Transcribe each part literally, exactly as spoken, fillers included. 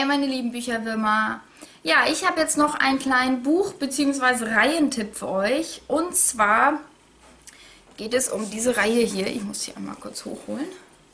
meine lieben Bücherwürmer. Ja, ich habe jetzt noch einen kleinen Buch- bzw. Reihentipp für euch. Und zwar geht es um diese Reihe hier. Ich muss sie einmal kurz hochholen.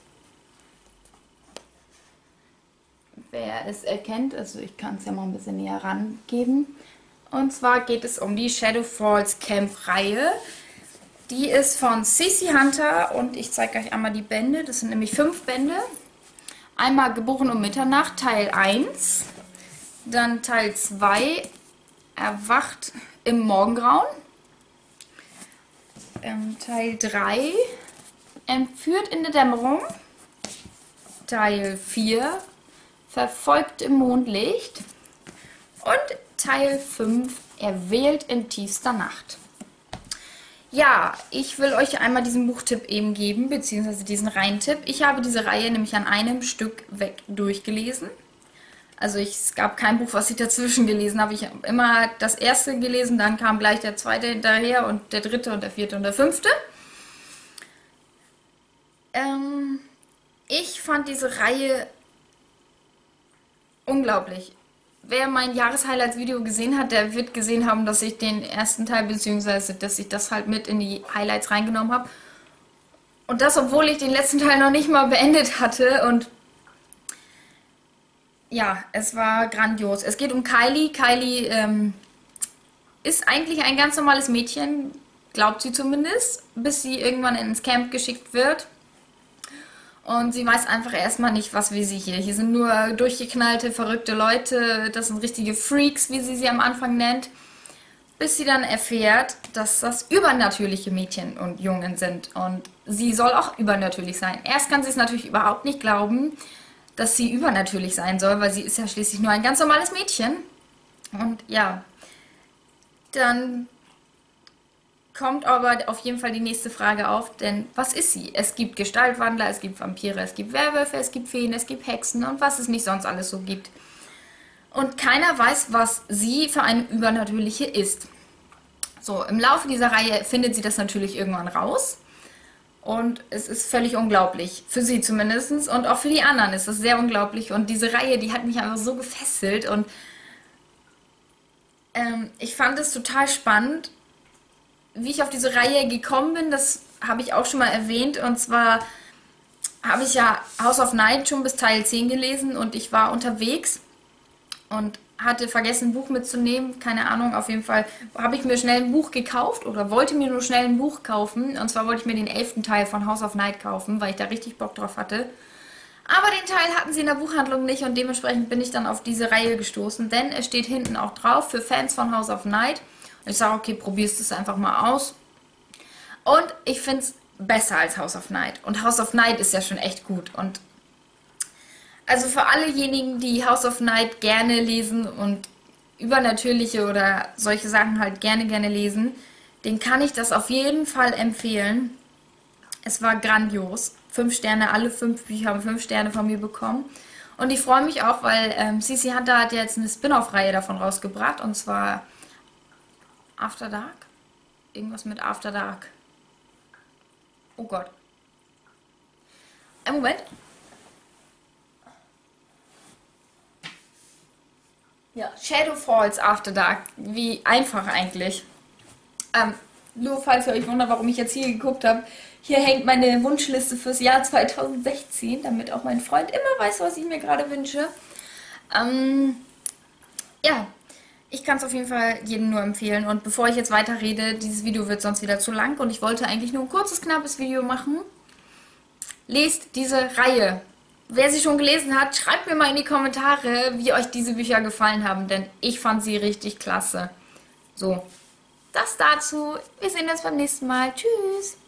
Wer es erkennt, also ich kann es ja mal ein bisschen näher rangeben. Und zwar geht es um die Shadow Falls Camp Reihe. Die ist von Cici Hunter und ich zeige euch einmal die Bände. Das sind nämlich fünf Bände. Einmal Geboren um Mitternacht, Teil eins. Dann Teil zwei, Erwacht im Morgengrauen. Ähm, Teil drei, Entführt in der Dämmerung. Teil vier, Verfolgt im Mondlicht. Und Teil fünf, Erwählt in tiefster Nacht. Ja, ich will euch einmal diesen Buchtipp eben geben, beziehungsweise diesen Reihentipp. Ich habe diese Reihe nämlich an einem Stück weg durchgelesen. Also ich, es gab kein Buch, was ich dazwischen gelesen habe. Ich habe immer das erste gelesen, dann kam gleich der zweite hinterher und der dritte und der vierte und der fünfte. Ähm, ich fand diese Reihe unglaublich. Wer mein Jahreshighlights-Video gesehen hat, der wird gesehen haben, dass ich den ersten Teil, beziehungsweise dass ich das halt mit in die Highlights reingenommen habe. Und das, obwohl ich den letzten Teil noch nicht mal beendet hatte. Und ja, es war grandios. Es geht um Kylie. Kylie ähm, ist eigentlich ein ganz normales Mädchen, glaubt sie zumindest, bis sie irgendwann ins Camp geschickt wird. Und sie weiß einfach erstmal nicht, was will sie hier. Hier sind nur durchgeknallte, verrückte Leute. Das sind richtige Freaks, wie sie sie am Anfang nennt. Bis sie dann erfährt, dass das übernatürliche Mädchen und Jungen sind. Und sie soll auch übernatürlich sein. Erst kann sie es natürlich überhaupt nicht glauben, dass sie übernatürlich sein soll, weil sie ist ja schließlich nur ein ganz normales Mädchen. Und ja, dann kommt aber auf jeden Fall die nächste Frage auf, denn was ist sie? Es gibt Gestaltwandler, es gibt Vampire, es gibt Werwölfe, es gibt Feen, es gibt Hexen und was es nicht sonst alles so gibt. Und keiner weiß, was sie für eine übernatürliche ist. So, im Laufe dieser Reihe findet sie das natürlich irgendwann raus. Und es ist völlig unglaublich, für sie zumindest und auch für die anderen ist es sehr unglaublich. Und diese Reihe, die hat mich einfach so gefesselt und ähm, ich fand es total spannend. Wie ich auf diese Reihe gekommen bin, das habe ich auch schon mal erwähnt. Und zwar habe ich ja House of Night schon bis Teil zehn gelesen und ich war unterwegs und hatte vergessen, ein Buch mitzunehmen. Keine Ahnung, auf jeden Fall habe ich mir schnell ein Buch gekauft oder wollte mir nur schnell ein Buch kaufen. Und zwar wollte ich mir den elften Teil von House of Night kaufen, weil ich da richtig Bock drauf hatte. Aber den Teil hatten sie in der Buchhandlung nicht und dementsprechend bin ich dann auf diese Reihe gestoßen, denn es steht hinten auch drauf für Fans von House of Night. Und ich sage, okay, probierst es einfach mal aus. Und ich finde es besser als House of Night. Und House of Night ist ja schon echt gut. Und also für allejenigen, die House of Night gerne lesen und übernatürliche oder solche Sachen halt gerne, gerne lesen, den kann ich das auf jeden Fall empfehlen. Es war grandios. Fünf Sterne, alle fünf Bücher haben fünf Sterne von mir bekommen. Und ich freue mich auch, weil ähm, Cici Hunter hat jetzt eine Spin-off-Reihe davon rausgebracht. Und zwar After Dark? Irgendwas mit After Dark. Oh Gott. Ein Moment. Ja, Shadow Falls After Dark. Wie einfach eigentlich. Ähm, nur falls ihr euch wundert, warum ich jetzt hier geguckt habe. Hier hängt meine Wunschliste fürs Jahr zweitausendsechzehn, damit auch mein Freund immer weiß, was ich mir gerade wünsche. Ähm, ja. Ich kann es auf jeden Fall jedem nur empfehlen. Und bevor ich jetzt weiter rede, dieses Video wird sonst wieder zu lang und ich wollte eigentlich nur ein kurzes, knappes Video machen. Lest diese Reihe. Wer sie schon gelesen hat, schreibt mir mal in die Kommentare, wie euch diese Bücher gefallen haben, denn ich fand sie richtig klasse. So, das dazu. Wir sehen uns beim nächsten Mal. Tschüss!